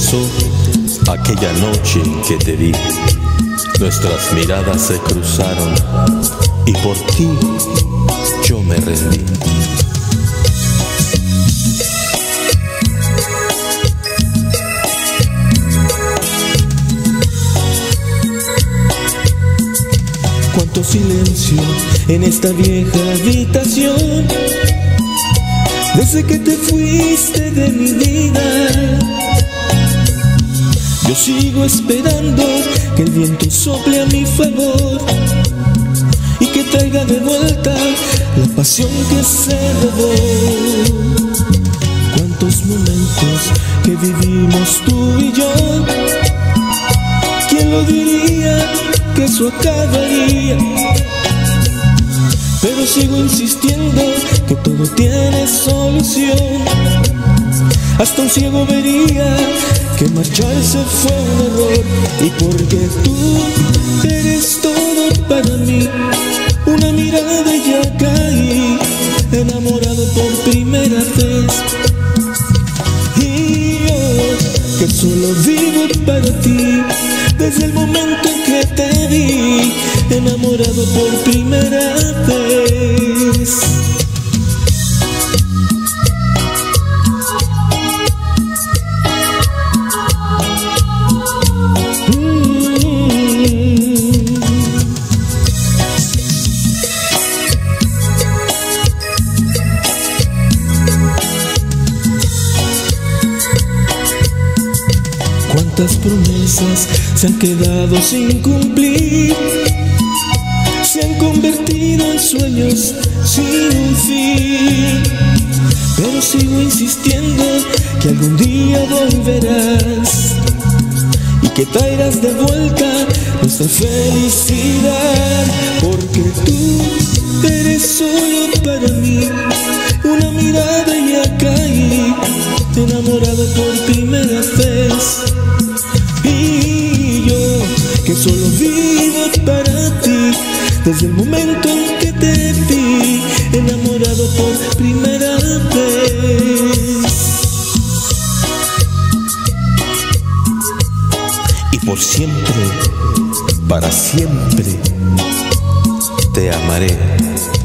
empezó aquella noche en que te vi. Nuestras miradas se cruzaron y por ti yo me rendí. Cuánto silencio en esta vieja habitación, desde que te fuiste de mi vida. Yo sigo esperando que el viento sople a mi favor y que traiga de vuelta la pasión que se robó. Cuántos momentos que vivimos tú y yo, ¿quién lo diría que eso acabaría? Pero sigo insistiendo que todo tiene solución. Hasta un ciego vería que marcharse fue un error. Y porque tú eres todo para mí, una mirada y ya caí, enamorado por primera vez. Y yo, que solo vivo para ti, desde el momento en que te vi, enamorado por primera vez. Cuántas promesas se han quedado sin cumplir, se han convertido en sueños sin un fin. Pero sigo insistiendo que algún día volverás y que traerás de vuelta nuestra felicidad. Porque tú eres solo para mí, una mirada y ya caí, enamorado por primera vez. Y yo, que solo vivo para ti, desde el momento en que te vi, enamorado por primera vez. Y por siempre, para siempre, te amaré.